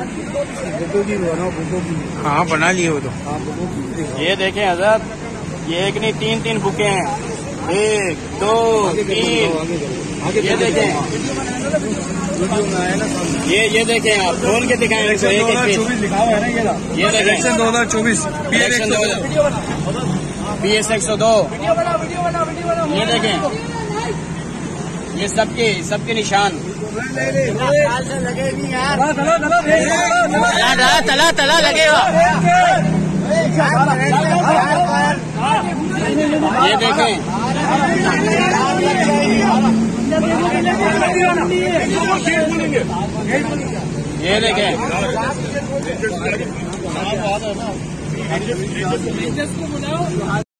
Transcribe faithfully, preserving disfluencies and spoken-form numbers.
हाँ बना लिए वो तो। ये देखें हजरत, ये एक नहीं तीन तीन बुके हैं, एक दो तीन। ये देखें, ये ये देखें आप खोल के दिखाएं इनको। एक एक पीस ये देखें, दो हजार चौबीस बी एस एक सौ दो। ये देखें, ये सबके सबके निशान। तला तला तला लगेगा। ये देखें, ये देखें।